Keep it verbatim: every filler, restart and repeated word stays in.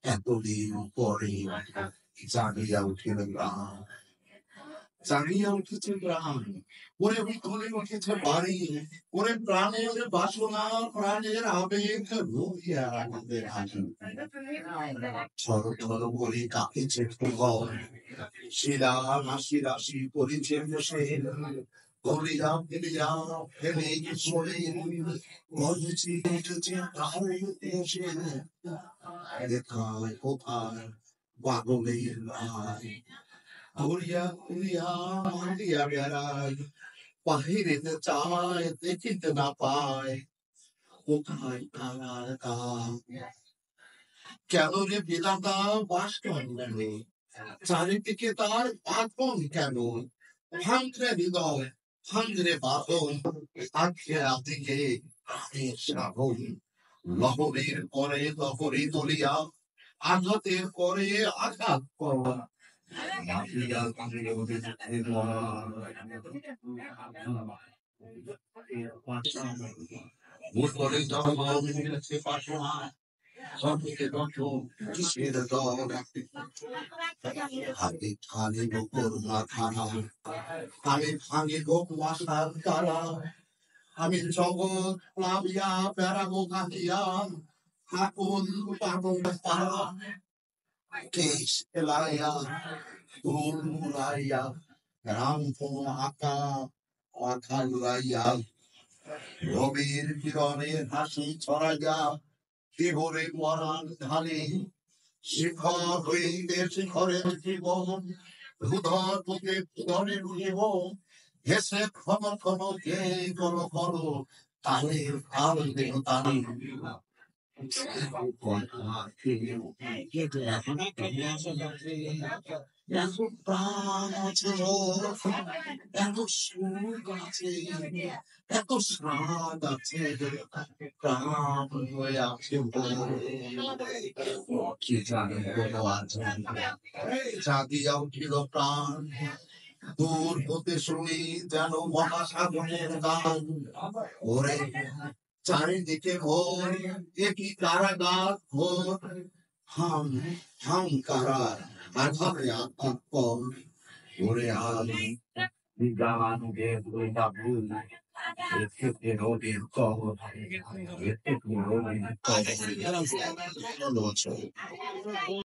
এতদিন পরে জাগিয়া উঠিল প্রাণ, জাগিয়া উঠেছে প্রাণ, ওরে ভিতরে উঠেছে বাড়ি, ওরে প্রাণের বাসনা, প্রাণের আবেগ রহিয়া আনন্দের হাসি। ছড় ছড় করে কাঁপিছে ঘর, শিলা রাশি রাশি পড়েছে বসে, গলিয়া ফেলিয়া ফেলে সরে গলেছে উঠেছে তার দেশে। কোথায় কোথায় পাগলের ভাই, ঘুরিয়া ঘুরিয়া মারিয়া বেড়ায়, বাহিরেতে চায় দেখিতে না পায়, কোথায় কারার কাজ। কেন রে বিধাতা বাস করেন, চারিদিকে তার পাথন কেন, ভাঙরে হৃদয় ভাঙরে বাঁধন, আজকে রাতিকে প্রাণের শ্রাবণ, লহরের পরে লহরে দলিয়া, আঘাতের পরে আঘাত করা। হাতে খালি গোপর মাথানা, আমি ভাঙি গোপ মাসার তারা, আমি জগৎ প্লাবিয়া বেড়াবো কাহিয়া, আকুল পাগল পাড়া, কেশ এলাইয়া ফুল মুড়াইয়া, রাম ফোন আঁকা মাথা উড়াইয়া, রবির কিরণের হাসি ছড়াইয়া, শিহরে মরান ধানে, শিখর হইতে শিখরের জীবন, ধুধর বুকে ধরে জীবন, হেসে ক্ষম ক্ষম কে করো করো, তালের কাল দেহ তালে। এত প্রাণ আছে, এত সুখ আছে, এত স্বাদ আছে, প্রাণ হয়ে আছে কি জানে কোনো আছে। জাগিয়া উঠিল প্রাণ, দূর হতে শুনি যেন মহাসাগরের গান, ওরে চারিদিকে ভোর, একই কারাগার ভোর, হাম হাম কারার আধারে আঘাত পর, ওরে আলি গান গে বইটা ভুল, এতে নদীর কবর, এতে নদীর কবর।